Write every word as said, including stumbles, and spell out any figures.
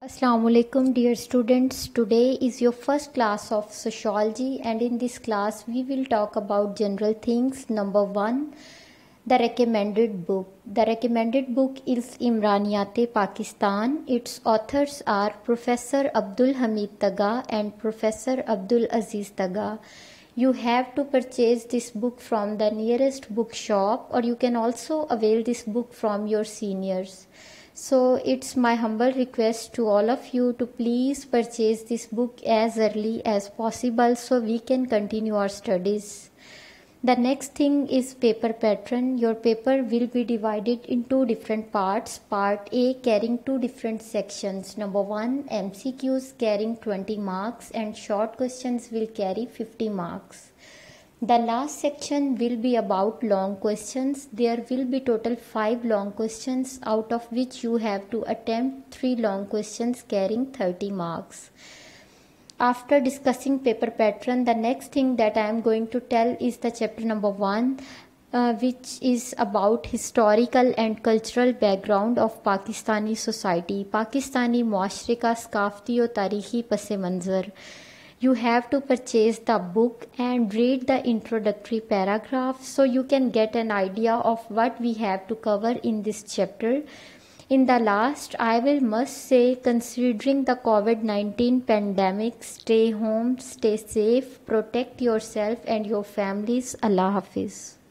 Assalamu alaikum dear students. Today is your first class of sociology, and in this class we will talk about general things. Number one, the recommended book. The recommended book is Imraniyat-e Pakistan. Its authors are Professor Abdul Hamid Taga and Professor Abdul Aziz Taga. You have to purchase this book from the nearest bookshop, or you can also avail this book from your seniors. So it's my humble request to all of you to please purchase this book as early as possible so we can continue our studies. The next thing is paper pattern. Your paper will be divided in two different parts. Part A carrying two different sections. Number one, M C Qs carrying twenty marks and short questions will carry fifty marks. The last section will be about long questions. There will be total five long questions, out of which you have to attempt three long questions carrying thirty marks. After discussing paper pattern, the next thing that I am going to tell is the chapter number one, uh, which is about historical and cultural background of Pakistani society. Pakistani muashre ka saqafti और तारीखी पस मंज़र. You have to purchase the book and read the introductory paragraph so you can get an idea of what we have to cover in this chapter. In the last, I will must say, considering the COVID nineteen pandemic, stay home, stay safe, protect yourself and your families. Allah Hafiz.